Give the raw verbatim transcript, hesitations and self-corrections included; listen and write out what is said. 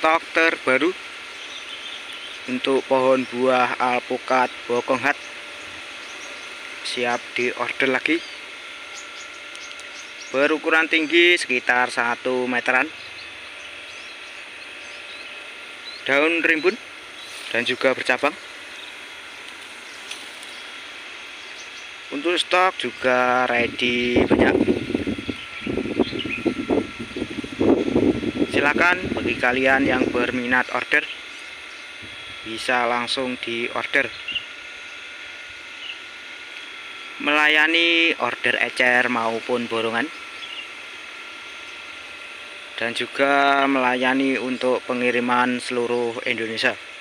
stok terbaru untuk pohon buah alpukat bokonghat, siap diorder lagi. Berukuran tinggi sekitar satu meteran, daun rimbun dan juga bercabang. Untuk stok juga ready banyak. Silakan bagi kalian yang berminat order, bisa langsung di order. Melayani order ecer maupun borongan, dan juga melayani untuk pengiriman seluruh Indonesia.